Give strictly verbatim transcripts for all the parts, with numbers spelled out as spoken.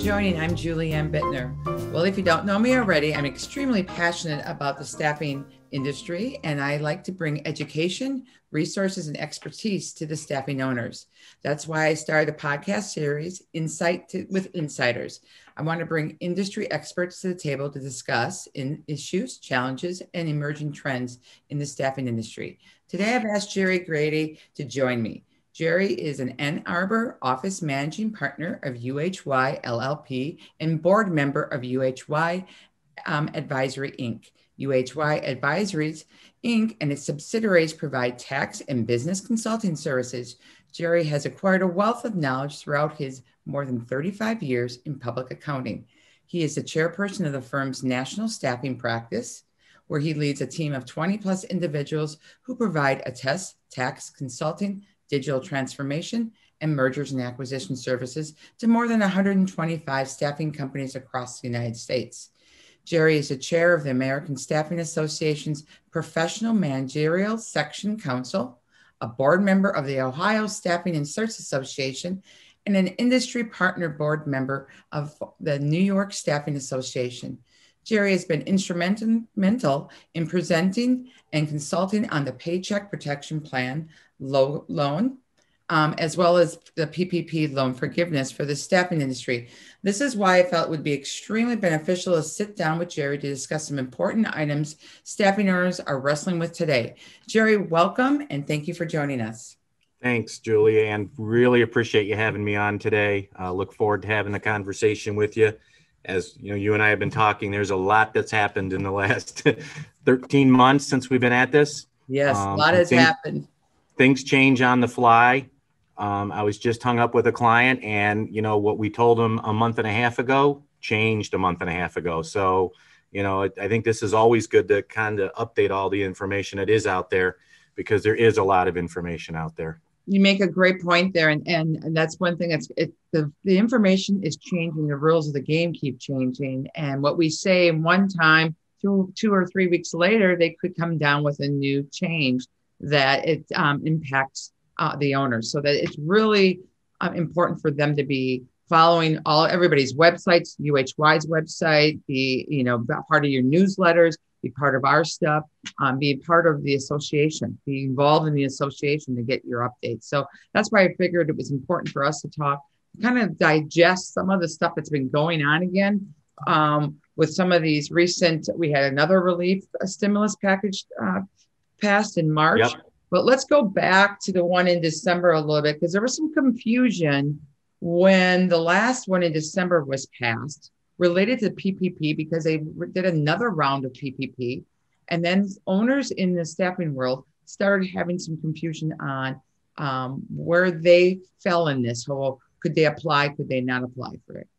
joining. I'm Julianne Bittner. Well, if you don't know me already, I'm extremely passionate about the staffing industry, and I like to bring education, resources, and expertise to the staffing owners. That's why I started a podcast series, Insight to, with Insiders. I want to bring industry experts to the table to discuss in issues, challenges, and emerging trends in the staffing industry. Today, I've asked Jerry Grady to join me. Jerry is an Ann Arbor office managing partner of U H Y L L P and board member of U H Y um, Advisory, Incorporated. U H Y Advisories, Incorporated and its subsidiaries provide tax and business consulting services. Jerry has acquired a wealth of knowledge throughout his more than thirty-five years in public accounting. He is the chairperson of the firm's national staffing practice, where he leads a team of twenty plus individuals who provide attest, tax, consulting, digital transformation, and mergers and acquisition services to more than one hundred twenty-five staffing companies across the United States. Jerry is the chair of the American Staffing Association's Professional Managerial Section Council, a board member of the Ohio Staffing and Search Association, and an industry partner board member of the New York Staffing Association. Jerry has been instrumental in presenting and consulting on the Paycheck Protection Plan lo- loan, um, as well as the P P P loan forgiveness for the staffing industry. This is why I felt it would be extremely beneficial to sit down with Jerry to discuss some important items staffing owners are wrestling with today. Jerry, welcome, and thank you for joining us. Thanks, Julia, and really appreciate you having me on today. Uh, look forward to having the conversation with you. As you know, you and I have been talking, there's a lot that's happened in the last thirteen months since we've been at this. Yes, um, a lot has things, happened. Things change on the fly. Um, I was just hung up with a client, and you know what we told him a month and a half ago changed a month and a half ago. So, you know, I, I think this is always good to kind of update all the information that is out there, because there is a lot of information out there. You make a great point there, and and, and that's one thing. That's it, the the information is changing. The rules of the game keep changing, and what we say in one time, two two or three weeks later, they could come down with a new change that it um, impacts uh, the owners. So that it's really uh, important for them to be following all everybody's websites, U H Y's website, be you know part of your newsletters, be part of our stuff, um, be part of the association, be involved in the association to get your updates. So that's why I figured it was important for us to talk, kind of digest some of the stuff that's been going on again um, with some of these recent, we had another relief stimulus package uh, passed in March. Yep. But let's go back to the one in December a little bit, because there was some confusion when the last one in December was passed related to P P P, because they did another round of P P P. And then owners in the staffing world started having some confusion on um, where they fell in this whole, could they apply, could they not apply for it?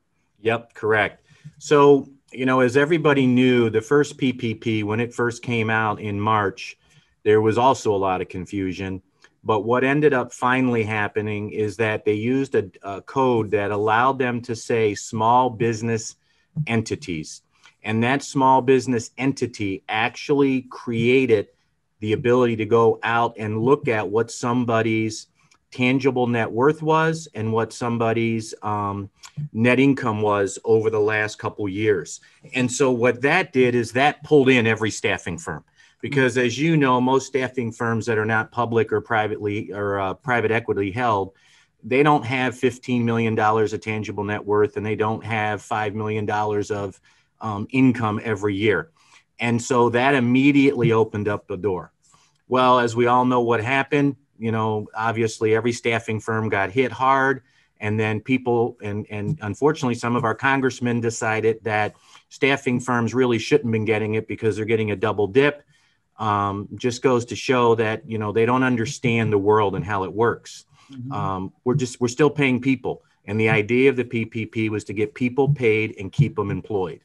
Yep, correct. So, you know, as everybody knew, the first P P P, when it first came out in March, there was also a lot of confusion. But what ended up finally happening is that they used a, a code that allowed them to say small business entities. And that small business entity actually created the ability to go out and look at what somebody's tangible net worth was and what somebody's um, net income was over the last couple years. And so what that did is that pulled in every staffing firm. Because as you know, most staffing firms that are not public or privately or uh, private equity held, they don't have fifteen million dollars of tangible net worth, and they don't have five million dollars of um, income every year. And so that immediately opened up the door. Well, as we all know what happened, you know, obviously every staffing firm got hit hard. And then people, and, and unfortunately, some of our congressmen decided that staffing firms really shouldn't have been getting it because they're getting a double dip. Um, just goes to show that, you know, they don't understand the world and how it works. Mm-hmm. Um, we're just, we're still paying people. And the idea of the P P P was to get people paid and keep them employed.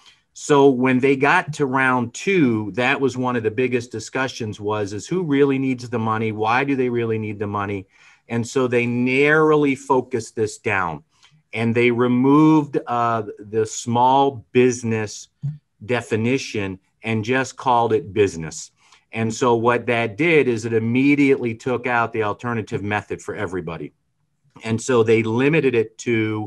So when they got to round two, that was one of the biggest discussions was, is who really needs the money? Why do they really need the money? And so they narrowly focused this down, and they removed uh, the small business definition and just called it business. And so what that did is it immediately took out the alternative method for everybody. And so they limited it to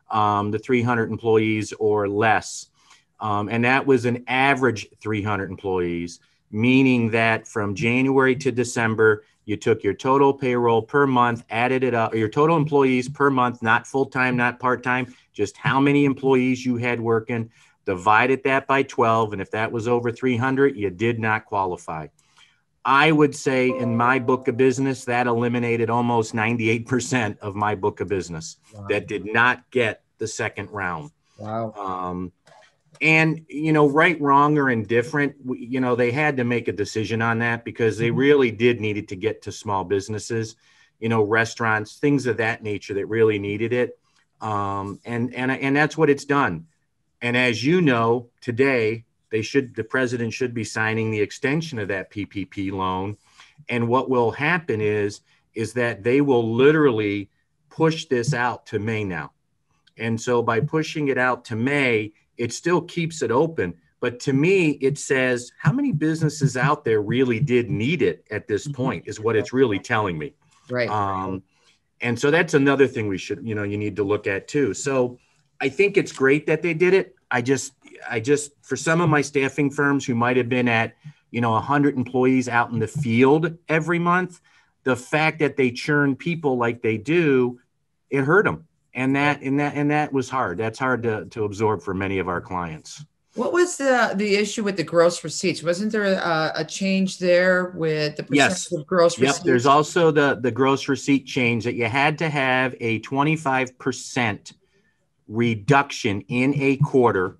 um, the three hundred employees or less. Um, and that was an average three hundred employees, meaning that from January to December, you took your total payroll per month, added it up, or your total employees per month, not full-time, not part-time, just how many employees you had working, divided that by twelve. And if that was over three hundred, you did not qualify. I would say in my book of business, that eliminated almost ninety-eight percent of my book of business. Wow. That did not get the second round. Wow. Um, and, you know, right, wrong, or indifferent, you know, they had to make a decision on that because they really did need it to get to small businesses, you know, restaurants, things of that nature that really needed it. Um, and, and, and that's what it's done. And as you know, today, they should, the president should be signing the extension of that P P P loan. And what will happen is, is that they will literally push this out to May now. And so by pushing it out to May, it still keeps it open. But to me, it says how many businesses out there really did need it at this point is what it's really telling me. Right. Um, and so that's another thing we should, you know, you need to look at too. So I think it's great that they did it. I just, I just, for some of my staffing firms who might have been at, you know, one hundred employees out in the field every month, the fact that they churn people like they do, it hurt them. And that, and that, and that was hard. That's hard to, to absorb for many of our clients. What was the the issue with the gross receipts? Wasn't there a, a change there with the percentage yes. of gross yep. receipts? There's also the, the gross receipt change that you had to have a twenty-five percent reduction in a quarter,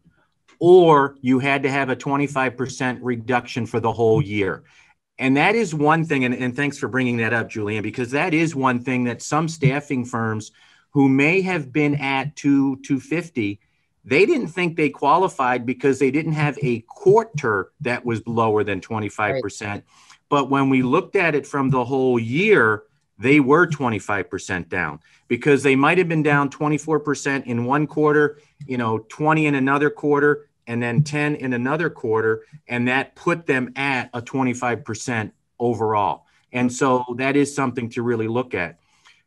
or you had to have a twenty-five percent reduction for the whole year. And that is one thing, and, and thanks for bringing that up, Julianne, because that is one thing that some staffing firms who may have been at two, two fifty, they didn't think they qualified because they didn't have a quarter that was lower than twenty-five percent. Right. But when we looked at it from the whole year, they were twenty-five percent down because they might have been down twenty-four percent in one quarter, you know, twenty in another quarter, and then ten in another quarter. And that put them at a twenty-five percent overall. And so that is something to really look at.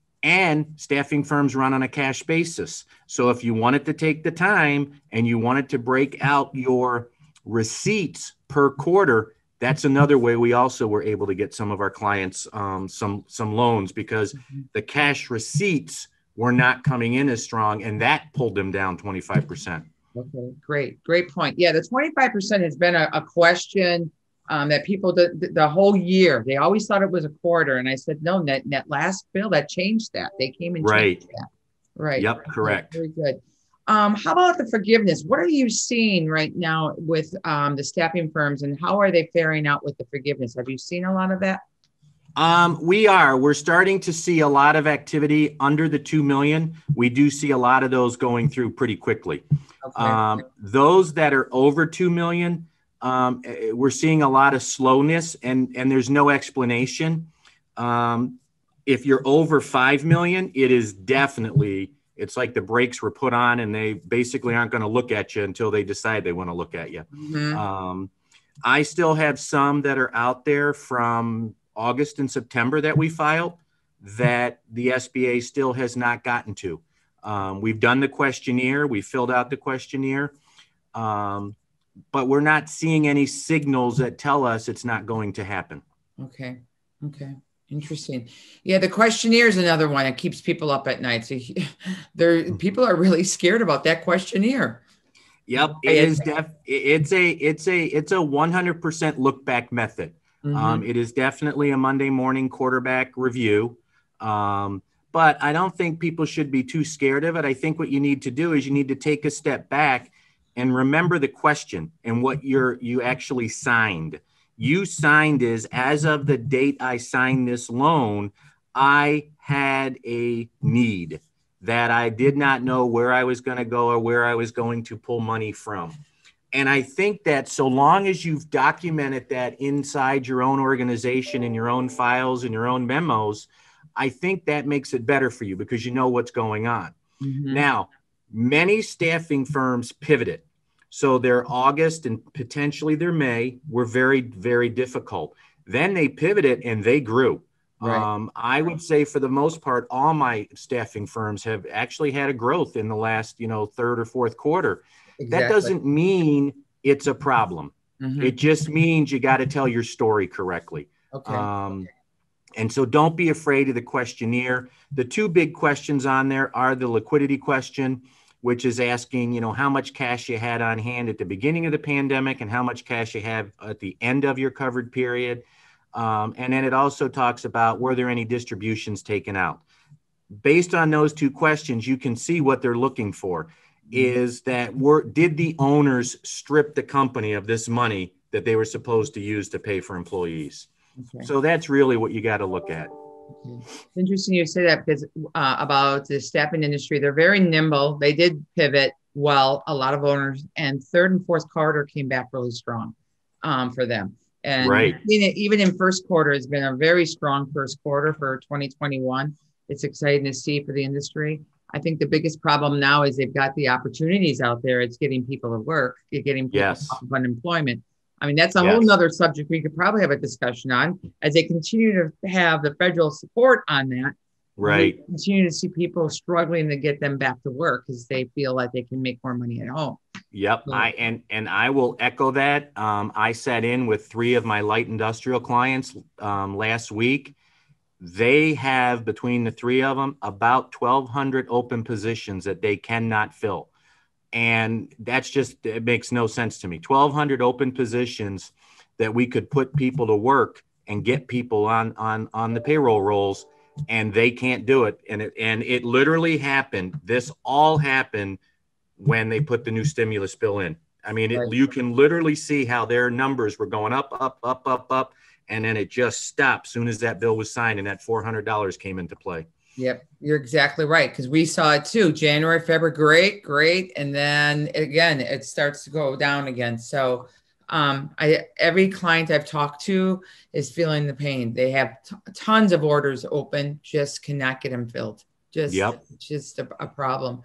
And staffing firms run on a cash basis. So if you wanted to take the time and you wanted to break out your receipts per quarter, that's another way we also were able to get some of our clients um, some some loans because mm-hmm. the cash receipts were not coming in as strong, and that pulled them down twenty-five percent. Okay, great, great point. Yeah, the twenty-five percent has been a, a question Um, that people, the, the whole year, they always thought it was a quarter. And I said, no, that, that last bill, that changed that. They came and right. changed that. Right. Yep, correct. Very good. Um, how about the forgiveness? What are you seeing right now with um, the staffing firms, and how are they faring out with the forgiveness? Have you seen a lot of that? Um, we are. We're starting to see a lot of activity under the two million. We do see a lot of those going through pretty quickly. Okay. Um, those that are over two million, Um, we're seeing a lot of slowness, and, and there's no explanation. Um, if you're over five million, it is definitely, it's like the brakes were put on and they basically aren't going to look at you until they decide they want to look at you. Mm-hmm. Um, I still have some that are out there from August and September that we filed that the S B A still has not gotten to. Um, we've done the questionnaire. We filled out the questionnaire. Um, but we're not seeing any signals that tell us it's not going to happen. Okay. Okay. Interesting. Yeah. The questionnaire is another one that keeps people up at night. So there, people are really scared about that questionnaire. Yep. It is def it's a, it's a, it's a one hundred percent look back method. Mm-hmm. Um, it is definitely a Monday morning quarterback review. Um, but I don't think people should be too scared of it. I think what you need to do is you need to take a step back and remember the question and what you're, you actually signed. You signed is, as of the date I signed this loan, I had a need that I did not know where I was going to go or where I was going to pull money from. And I think that so long as you've documented that inside your own organization, in your own files and your own memos, I think that makes it better for you because you know what's going on. Mm-hmm. Now, many staffing firms pivoted. So their August and potentially their May were very, very difficult. Then they pivoted and they grew. Right. Um, I would say for the most part, all my staffing firms have actually had a growth in the last, you know, third or fourth quarter. That Exactly. doesn't mean it's a problem. Hmm. It just means you got to tell your story correctly. Okay. Um, and so don't be afraid of the questionnaire. The two big questions on there are the liquidity question, which is asking, you know, how much cash you had on hand at the beginning of the pandemic and how much cash you have at the end of your covered period. Um, and then it also talks about, were there any distributions taken out? Based on those two questions, you can see what they're looking for is that were, did the owners strip the company of this money that they were supposed to use to pay for employees? Okay. So that's really what you got to look at. Okay. It's interesting you say that because uh, about the staffing industry, they're very nimble. They did pivot well, a lot of owners, and third and fourth quarter came back really strong um, for them. And Right. even in first quarter, it's been a very strong first quarter for twenty twenty-one. It's exciting to see for the industry. I think the biggest problem now is they've got the opportunities out there. It's getting people to work, getting people Yes. off of unemployment. I mean, that's a Yes. whole nother subject we could probably have a discussion on as they continue to have the federal support on that. Right. We continue to see people struggling to get them back to work because they feel like they can make more money at home. Yep. So, I and and I will echo that. Um, I sat in with three of my light industrial clients um, last week. They have, between the three of them, about twelve hundred open positions that they cannot fill. And that's just, it makes no sense to me. twelve hundred open positions that we could put people to work and get people on, on, on the payroll rolls, and they can't do it. And it, and it literally happened. This all happened when they put the new stimulus bill in. I mean, it, right. you can literally see how their numbers were going up, up, up, up, up. And then it just stopped as soon as that bill was signed and that four hundred dollars came into play. Yep, you're exactly right, because we saw it too. January, February, great, great, and then again, it starts to go down again. So, um, I every client I've talked to is feeling the pain. They have t- tons of orders open, just cannot get them filled. Just, Yep. just a, a problem.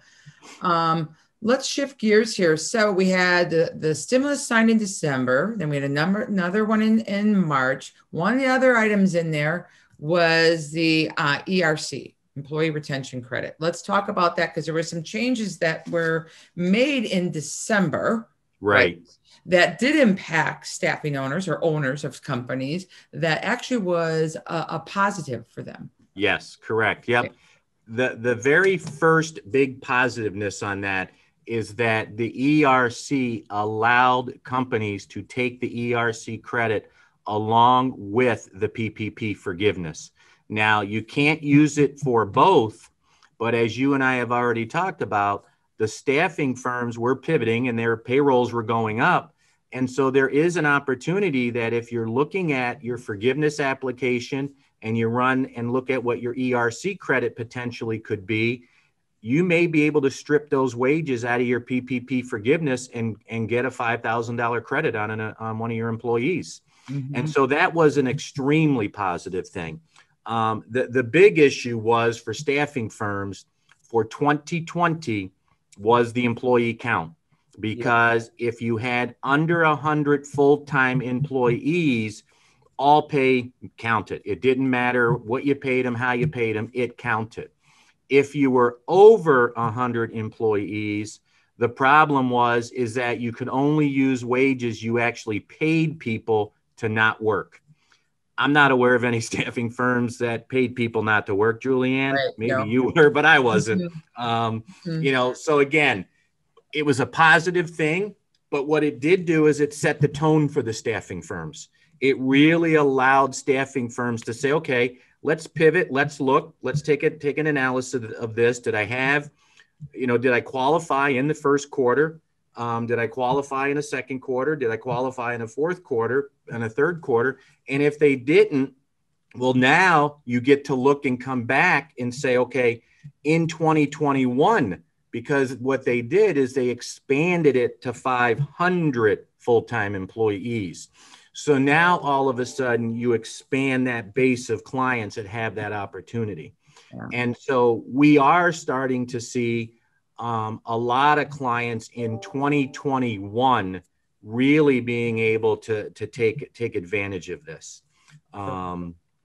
Um, let's shift gears here. So we had the, the stimulus signed in December. Then we had a number, another one in in March. One of the other items in there was the uh, E R C. Employee Retention Credit. Let's talk about that because there were some changes that were made in December, right, right, that did impact staffing owners or owners of companies that actually was a, a positive for them. Yes, correct. Yep. Okay. The, the very first big positiveness on that is that the E R C allowed companies to take the E R C credit along with the P P P forgiveness. Now, you can't use it for both, but as you and I have already talked about, the staffing firms were pivoting and their payrolls were going up. And so there is an opportunity that if you're looking at your forgiveness application and you run and look at what your E R C credit potentially could be, you may be able to strip those wages out of your P P P forgiveness and, and get a five thousand dollars credit on, an, on one of your employees. Mm-hmm. And so that was an extremely positive thing. Um, the, the big issue was for staffing firms for twenty twenty was the employee count, because yeah. if you had under one hundred full-time employees, all pay counted. It didn't matter what you paid them, how you paid them, it counted. If you were over one hundred employees, the problem was is that you could only use wages you actually paid people to not work. I'm not aware of any staffing firms that paid people not to work, Julianne. Right, Maybe no. you were, but I wasn't. Mm-hmm. Um, mm-hmm. You know, so again, it was a positive thing, but what it did do is it set the tone for the staffing firms. It really allowed staffing firms to say, okay, let's pivot, let's look, let's take it, take an analysis of, of this. Did I have, you know, did I qualify in the first quarter? Um, did I qualify in a second quarter? Did I qualify in a fourth quarter and a third quarter? And if they didn't, well, now you get to look and come back and say, okay, in twenty twenty-one, because what they did is they expanded it to five hundred full-time employees. So now all of a sudden you expand that base of clients that have that opportunity. Yeah. And so we are starting to see Um, a lot of clients in twenty twenty-one really being able to, to take, take advantage of this. Um,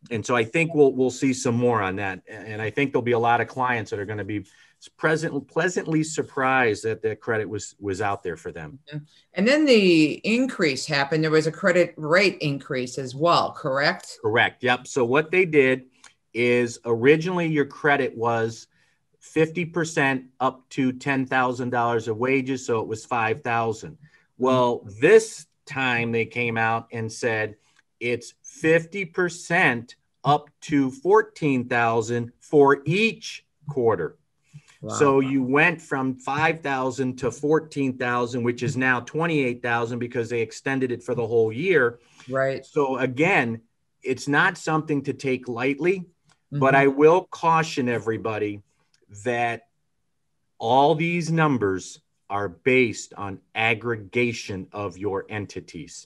And so I think we'll we'll see some more on that. And I think there'll be a lot of clients that are going to be present, pleasantly surprised that the credit was was out there for them. And then the increase happened. There was a credit rate increase as well, correct? Correct. Yep. So what they did is originally your credit was fifty percent up to ten thousand dollars of wages. So it was five thousand dollars. Well, this time they came out and said it's fifty percent up to fourteen thousand dollars for each quarter. Wow. So you went from five thousand to fourteen thousand, which is now twenty-eight thousand because they extended it for the whole year. Right. So again, it's not something to take lightly, mm-hmm. but I will caution everybody that all these numbers are based on aggregation of your entities.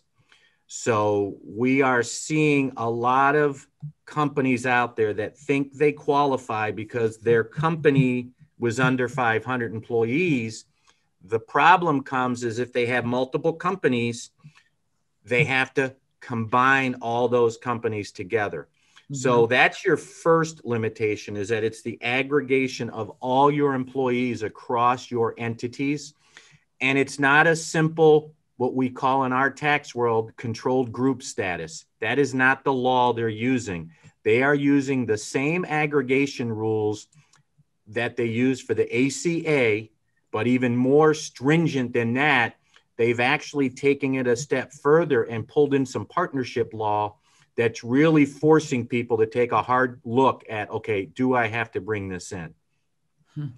So we are seeing a lot of companies out there that think they qualify because their company was under five hundred employees. The problem comes is if they have multiple companies, they have to combine all those companies together. Mm-hmm. So that's your first limitation, is that it's the aggregation of all your employees across your entities. And it's not a simple, what we call in our tax world, controlled group status. That is not the law they're using. They are using the same aggregation rules that they use for the A C A, but even more stringent than that. They've actually taken it a step further and pulled in some partnership law that's really forcing people to take a hard look at, okay, do I have to bring this in? Hmm.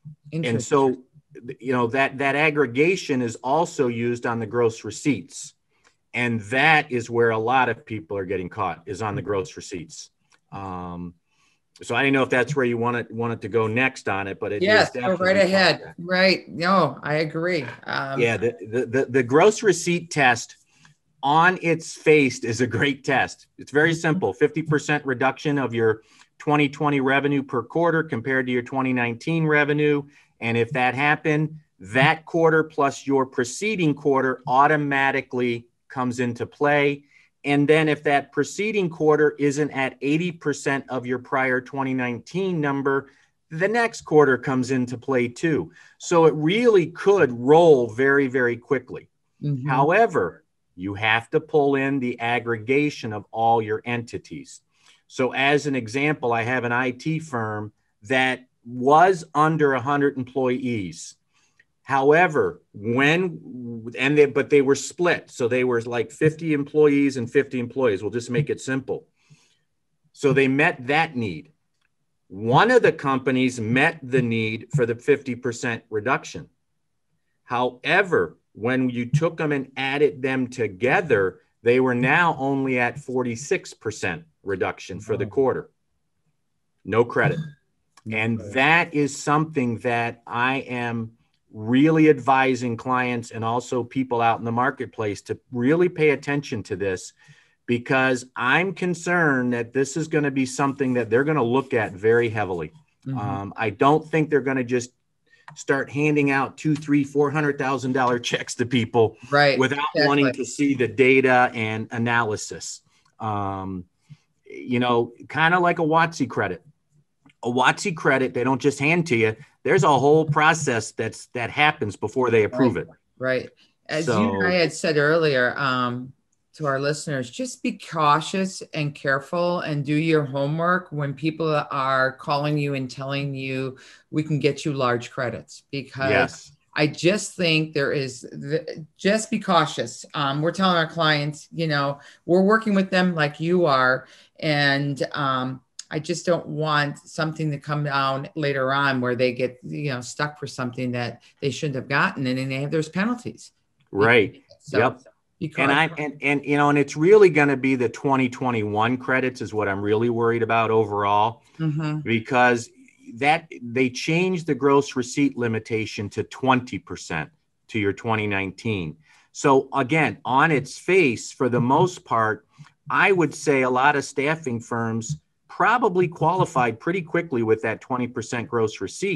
And so, you know, that, that aggregation is also used on the gross receipts. And that is where a lot of people are getting caught, is on the gross receipts. Um, so I didn't know if that's where you wanted, wanted to go next on it, but it yes, go right ahead. Right. No, I agree. Um, yeah. The, the, the, the gross receipt test on its face is a great test. It's very simple. fifty percent reduction of your twenty twenty revenue per quarter compared to your twenty nineteen revenue. And if that happened, that quarter plus your preceding quarter automatically comes into play. And then if that preceding quarter isn't at eighty percent of your prior twenty nineteen number, the next quarter comes into play too. So it really could roll very, very quickly. Mm-hmm. However, you have to pull in the aggregation of all your entities. So as an example, I have an I T firm that was under one hundred employees. However, when, and they, but they were split. So they were like fifty employees and fifty employees. We'll just make it simple. So they met that need. One of the companies met the need for the fifty percent reduction. However, when you took them and added them together, they were now only at forty-six percent reduction for the quarter. No credit. And that is something that I am really advising clients and also people out in the marketplace to really pay attention to this, because I'm concerned that this is going to be something that they're going to look at very heavily. Mm-hmm. Um, I don't think they're going to just start handing out two, three, four hundred thousand dollar checks to people, right, without exactly. wanting to see the data and analysis. Um, you know, kind of like a WOTC credit. A WOTC credit, they don't just hand to you. There's a whole process that's that happens before they approve right. it. Right. As so, you and I had said earlier, um, to our listeners, just be cautious and careful and do your homework when people are calling you and telling you we can get you large credits, because yes. I just think there is, the, just be cautious. Um, we're telling our clients, you know, we're working with them like you are. And um, I just don't want something to come down later on where they get, you know, stuck for something that they shouldn't have gotten. And then they have, there's penalties. Right. So, yep. And I and, and you know, and it's really going to be the twenty twenty-one credits is what I'm really worried about overall, mm-hmm. because that they changed the gross receipt limitation to twenty percent to your twenty nineteen. So again, on its face, for the most part, I would say a lot of staffing firms probably qualified pretty quickly with that twenty percent gross receipt.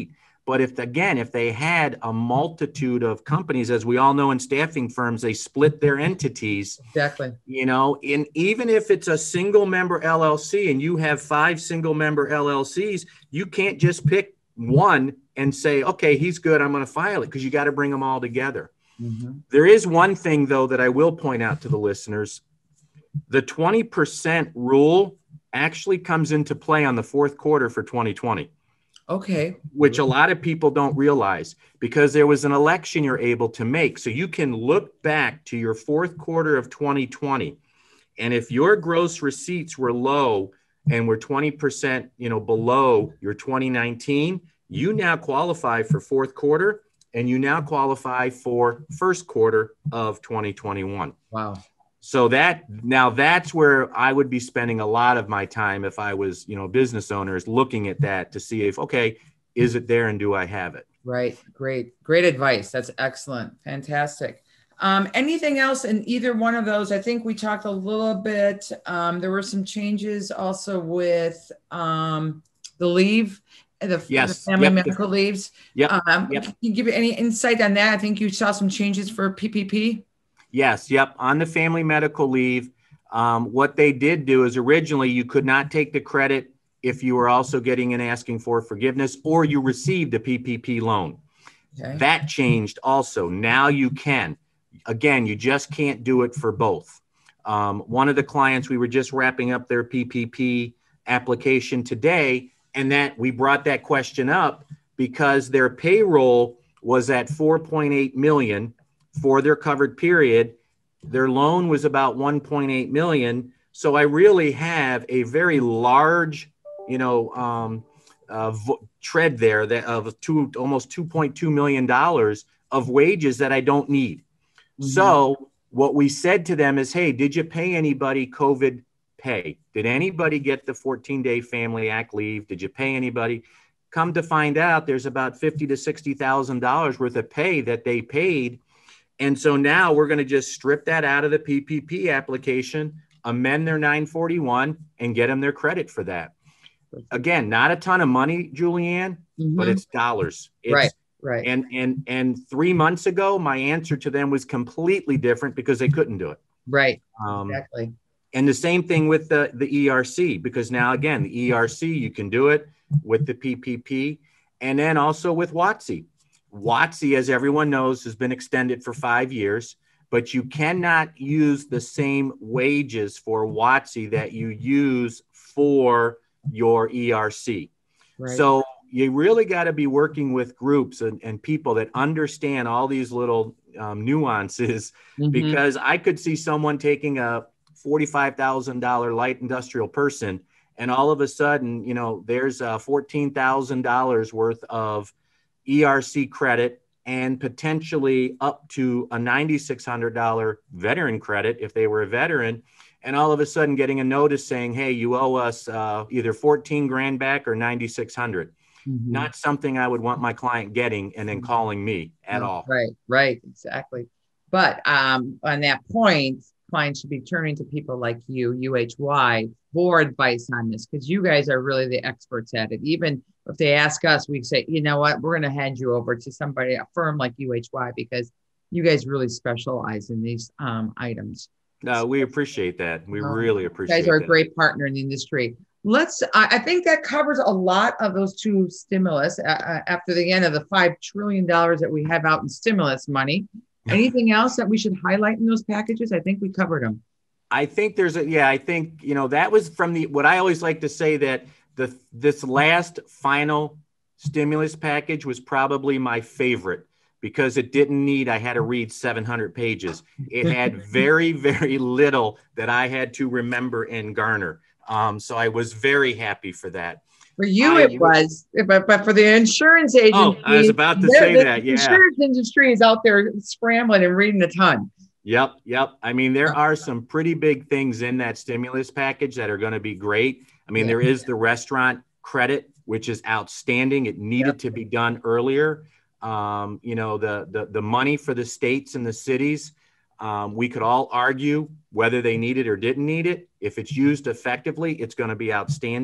But if, again, if they had a multitude of companies, as we all know in staffing firms, they split their entities. Exactly. You know, and even if it's a single member L L C and you have five single member L L Cs, you can't just pick one and say, okay, he's good, I'm going to file it, because you got to bring them all together. Mm-hmm. There is one thing, though, that I will point out to the listeners. The twenty percent rule actually comes into play on the fourth quarter for twenty twenty. Okay. Which a lot of people don't realize, because there was an election you're able to make. So you can look back to your fourth quarter of twenty twenty. And if your gross receipts were low and were twenty percent, you know, below your twenty nineteen, you now qualify for fourth quarter, and you now qualify for first quarter of twenty twenty-one. Wow. So that now that's where I would be spending a lot of my time if I was, you know, business owners, looking at that to see if, okay, is it there and do I have it? Right. Great. Great advice. That's excellent. Fantastic. Um, anything else in either one of those? I think we talked a little bit. Um, there were some changes also with um, the leave, the, yes. the family yep. medical leaves. Yep. Um, yep. Can you give any insight on that? I think you saw some changes for P P P. Yes. Yep. On the family medical leave, um, what they did do is originally you could not take the credit if you were also getting and asking for forgiveness or you received a P P P loan. Okay. That changed also. Now you can. Again, you just can't do it for both. Um, one of the clients, we were just wrapping up their P P P application today, and that we brought that question up because their payroll was at four point eight million dollars for their covered period. Their loan was about one point eight million dollars. So I really have a very large, you know, um, uh, vo- tread there that of two, almost two point two million dollars of wages that I don't need. Mm-hmm. So what we said to them is, hey, did you pay anybody COVID pay? Did anybody get the fourteen day Family Act leave? Did you pay anybody? Come to find out, there's about fifty to sixty thousand dollars worth of pay that they paid. And so now we're going to just strip that out of the P P P application, amend their nine forty-one, and get them their credit for that. Again, not a ton of money, Julianne, mm-hmm. but it's dollars. It's, right, right. And and and three months ago, my answer to them was completely different because they couldn't do it. Right, um, exactly. And the same thing with the, the E R C, because now, again, the E R C, you can do it with the P P P, and then also with WOTC. WOTC, as everyone knows, has been extended for five years, but you cannot use the same wages for WOTC that you use for your E R C. Right. So you really got to be working with groups and, and people that understand all these little um, nuances, mm-hmm. because I could see someone taking a forty-five thousand dollars light industrial person, and all of a sudden, you know, there's a fourteen thousand dollars worth of E R C credit and potentially up to a nine thousand six hundred dollars veteran credit if they were a veteran. And all of a sudden getting a notice saying, hey, you owe us uh, either fourteen grand back or nine thousand six hundred. Mm-hmm. Not something I would want my client getting and then calling me at no, all. Right, right, exactly. But um, on that point, clients should be turning to people like you, U H Y, for advice on this, because you guys are really the experts at it. Even if they ask us, we say, you know what, we're going to hand you over to somebody, a firm like U H Y, because you guys really specialize in these um, items. No, we appreciate that. We um, really appreciate it. You guys are that. a great partner in the industry. Let's, I, I think that covers a lot of those two stimulus uh, after the end of the five trillion dollars that we have out in stimulus money. Anything else that we should highlight in those packages? I think we covered them. I think there's a, yeah, I think, you know, that was from the, what I always like to say that the, this last final stimulus package was probably my favorite because it didn't need, I had to read seven hundred pages. It had very, very little that I had to remember and garner. Um, so I was very happy for that. For you, I, it was, but, but for the insurance agency. Oh, I was about to say the, that. The yeah. insurance industry is out there scrambling and reading a ton. Yep. Yep. I mean, there are some pretty big things in that stimulus package that are going to be great. I mean, yeah. there is the restaurant credit, which is outstanding. It needed yep. to be done earlier. Um, you know, the, the, the money for the states and the cities, um, we could all argue whether they need it or didn't need it. If it's used effectively, it's going to be outstanding.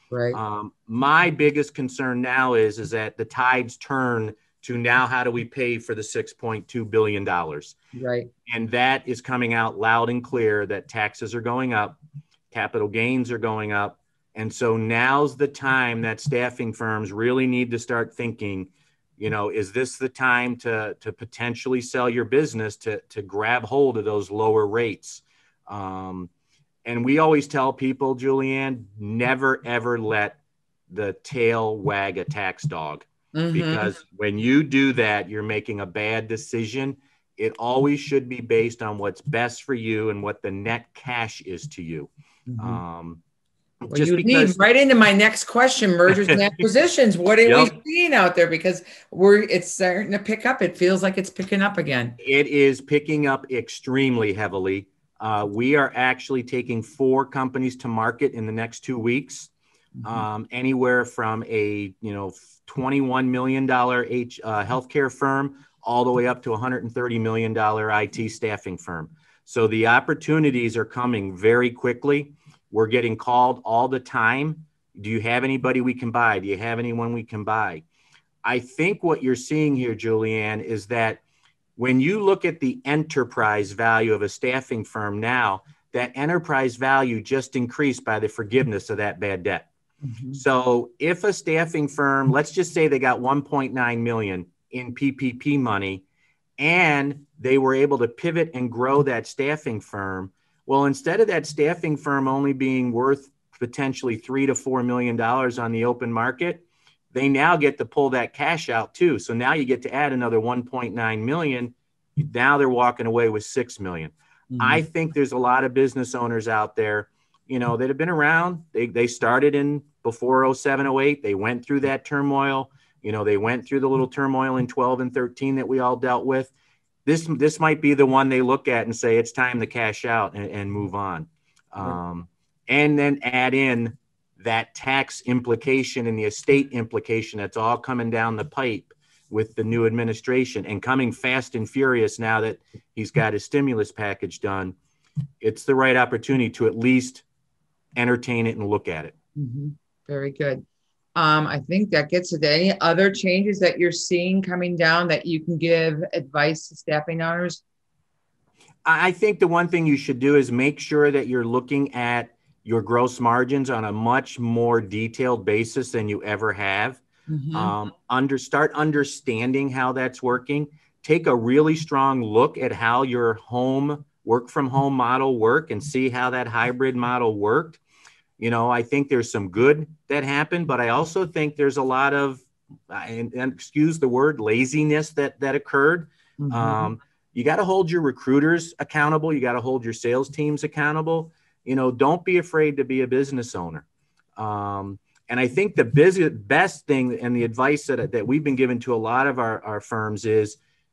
Right. Um, my biggest concern now is, is that the tides turn to now, how do we pay for the six point two billion dollars? Right. And that is coming out loud and clear that taxes are going up, capital gains are going up. And so now's the time that staffing firms really need to start thinking, you know, is this the time to, to potentially sell your business to, to grab hold of those lower rates? Um, and we always tell people, Julianne, never, ever let the tail wag a tax dog. Mm-hmm. Because when you do that, you're making a bad decision. It always should be based on what's best for you and what the net cash is to you. Mm-hmm. Um, well, just you because... lead right into my next question: mergers and acquisitions. What are yep. we seeing out there? Because we're it's starting to pick up. It feels like it's picking up again. It is picking up extremely heavily. Uh, we are actually taking four companies to market in the next two weeks. Mm-hmm. Um, anywhere from a you know twenty-one million dollars H, uh, healthcare firm all the way up to a one hundred thirty million dollars I T staffing firm. So the opportunities are coming very quickly. We're getting called all the time. Do you have anybody we can buy? Do you have anyone we can buy? I think what you're seeing here, Julianne, is that when you look at the enterprise value of a staffing firm now, that enterprise value just increased by the forgiveness of that bad debt. Mm-hmm. So if a staffing firm, let's just say they got one point nine million in P P P money, and they were able to pivot and grow that staffing firm. Well, instead of that staffing firm only being worth potentially three to four million dollars on the open market, they now get to pull that cash out too. So now you get to add another one point nine million. Now they're walking away with six million. Mm-hmm. I think there's a lot of business owners out there, you know, that have been around. They they started in before oh seven, oh eight. They went through that turmoil. You know, they went through the little turmoil in twelve and thirteen that we all dealt with. This this might be the one they look at and say, it's time to cash out and, and move on. Um, and then add in that tax implication and the estate implication that's all coming down the pipe with the new administration and coming fast and furious now that he's got his stimulus package done. It's the right opportunity to at least entertain it and look at it. Mm-hmm. Very good. Um, I think that gets it. Any other changes that you're seeing coming down that you can give advice to staffing owners? I think the one thing you should do is make sure that you're looking at your gross margins on a much more detailed basis than you ever have. Mm-hmm. Um, under start understanding how that's working. Take a really strong look at how your home work from home model work and see how that hybrid model worked. You know, I think there's some good that happened, but I also think there's a lot of, and, and excuse the word, laziness that that occurred. Mm-hmm. Um, you got to hold your recruiters accountable. You got to hold your sales teams accountable. You know, don't be afraid to be a business owner. Um, and I think the busy, best thing and the advice that, that we've been given to a lot of our, our firms is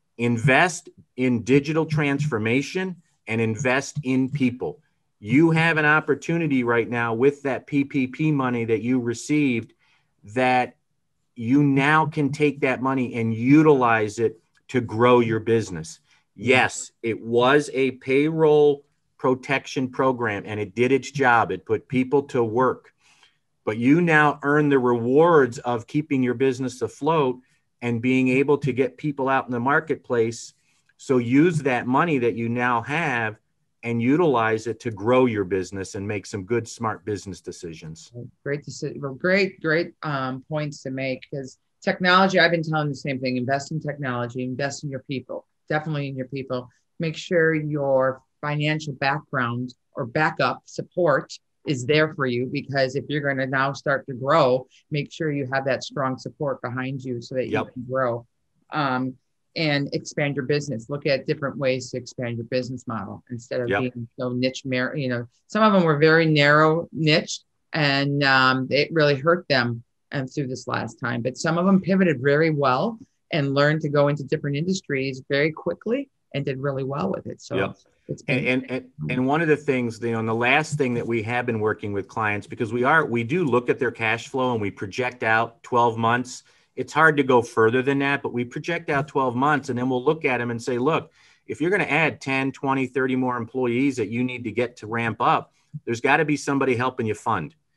invest in digital transformation and invest in people. You have an opportunity right now with that P P P money that you received that you now can take that money and utilize it to grow your business. Yes, it was a payroll protection program and it did its job. It put people to work, but you now earn the rewards of keeping your business afloat and being able to get people out in the marketplace. So use that money that you now have and utilize it to grow your business and make some good, smart business decisions. Great decision. Well, great, great um, points to make, because technology, I've been telling the same thing, invest in technology, invest in your people, definitely in your people. Make sure your financial background or backup support is there for you, because if you're going to now start to grow, make sure you have that strong support behind you so that yep. you can grow. Um, and expand your business. Look at different ways to expand your business model instead of yep. being so niche. You know, some of them were very narrow niche, and um, it really hurt them and through this last time. But some of them pivoted very well and learned to go into different industries very quickly and did really well with it. So. Yep. It's been- and, and and one of the things, you know, and the last thing that we have been working with clients, because we are we do look at their cash flow and we project out twelve months. It's hard to go further than that, but we project out twelve months and then we'll look at them and say, look, if you're going to add ten, twenty, thirty more employees that you need to get to ramp up, there's got to be somebody helping you fund.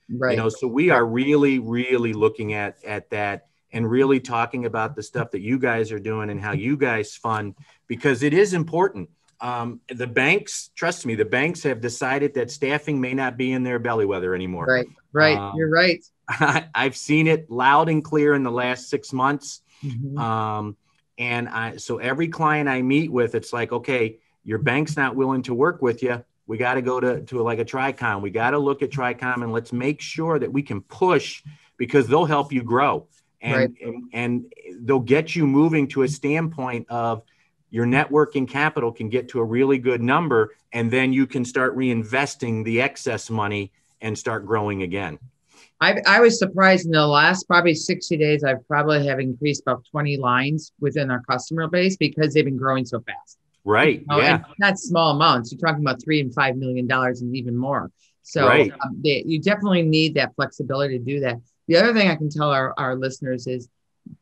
Right. You know, so we are really, really looking at, at that and really talking about the stuff that you guys are doing and how you guys fund, because it is important. Um, the banks, trust me, the banks have decided that staffing may not be in their bellwether anymore. Right, right. Um, You're right. I, I've seen it loud and clear in the last six months. Mm-hmm. Um, and I, so every client I meet with, it's like, okay, your bank's not willing to work with you. We got to go to, to like a Tricom. We got to look at Tricom and let's make sure that we can push, because they'll help you grow. And, Right. and, and they'll get you moving to a standpoint of your networking capital can get to a really good number, and then you can start reinvesting the excess money and start growing again. I, I was surprised in the last probably sixty days, I've probably have increased about twenty lines within our customer base because they've been growing so fast. Right. You know, yeah. And not small amounts. You're talking about three and five million dollars and even more. So right. um, they, you definitely need that flexibility to do that. The other thing I can tell our, our listeners is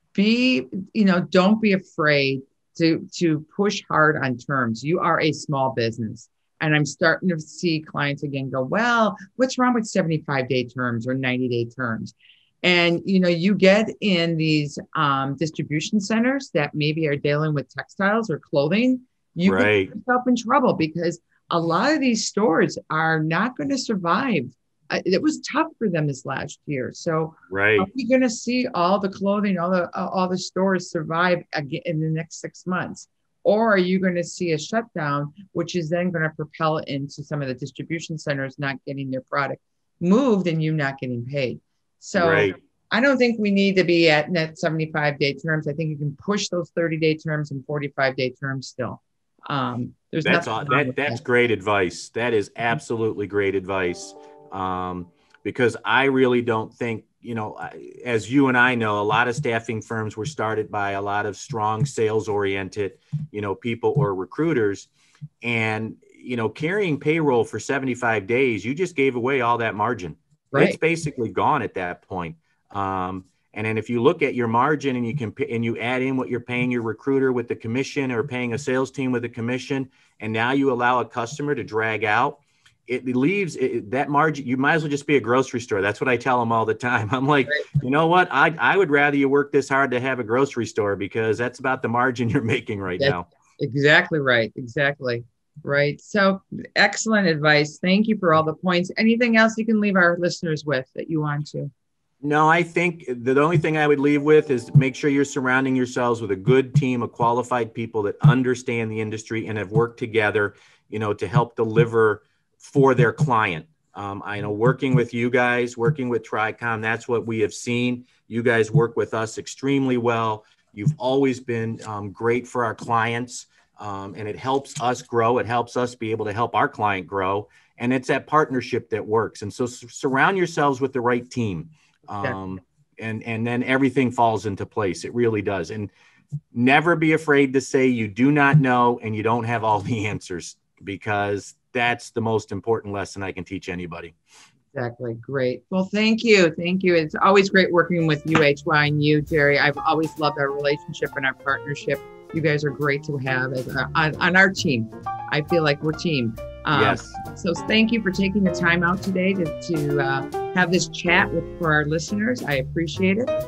be, you know, don't be afraid to, to push hard on terms. You are a small business. And I'm starting to see clients again go, well, what's wrong with seventy-five day terms or ninety day terms? And, you know, you get in these um, distribution centers that maybe are dealing with textiles or clothing, you right. get yourself in trouble because a lot of these stores are not going to survive. Uh, it was tough for them this last year. So right. are we going to see all the clothing, all the, uh, all the stores survive again in the next six months? Or are you going to see a shutdown, which is then going to propel into some of the distribution centers not getting their product moved and you not getting paid? So right. I don't think we need to be at net seventy-five day terms. I think you can push those thirty day terms and forty-five day terms still. Um, there's that's all, that, that's that. great advice. That is absolutely great advice. Um, because I really don't think, you know, as you and I know, a lot of staffing firms were started by a lot of strong sales oriented, you know, people or recruiters. And, you know, carrying payroll for seventy-five days, you just gave away all that margin. Right. It's basically gone at that point. Um, and then if you look at your margin and you can, and you add in what you're paying your recruiter with the commission or paying a sales team with a commission, and now you allow a customer to drag out, it leaves it, that margin. You might as well just be a grocery store. That's what I tell them all the time. I'm like, right. you know what? I, I would rather you work this hard to have a grocery store, because that's about the margin you're making right that's now. Exactly right. Exactly. Right. So excellent advice. Thank you for all the points. Anything else you can leave our listeners with that you want to? No, I think the only thing I would leave with is make sure you're surrounding yourselves with a good team of qualified people that understand the industry and have worked together, you know, to help deliver for their client. Um, I know working with you guys, working with Tricom, that's what we have seen. You guys work with us extremely well. You've always been um, great for our clients. Um, and it helps us grow. It helps us be able to help our client grow. And it's that partnership that works. And so s- surround yourselves with the right team. Um, yeah. and, and then everything falls into place. It really does. And never be afraid to say you do not know and you don't have all the answers, because that's the most important lesson I can teach anybody. Exactly. Great. Well, thank you. Thank you. It's always great working with U H Y and you, Jerry. I've always loved our relationship and our partnership. You guys are great to have as our, on, on our team. I feel like we're team. Um, yes. So thank you for taking the time out today to, to uh, have this chat with for our listeners. I appreciate it.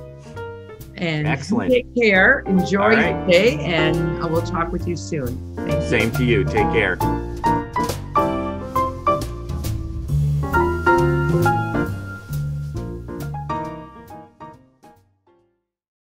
And excellent. Take care. Enjoy right. your day, and I will talk with you soon. Thank you. Same to you. Take care.